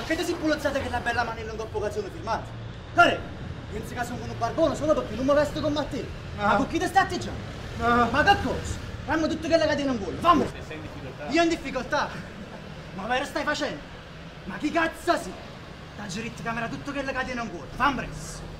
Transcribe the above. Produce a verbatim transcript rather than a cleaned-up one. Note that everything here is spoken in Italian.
Perché ti si pulozzate che la bella manella in dopo occasione filmata? Care, pensi che sono con un barbone solo perché non mi vesto con Matteo? No. Ma con chi ti stai atteggiando? No. Ma che cosa? Fammi tutto che la catena in volo, fammi! Sei in difficoltà? Io in difficoltà? Ma vero stai facendo? Ma chi cazzo sei? Da giritti camera tutto che la catena in volo, fammi presto!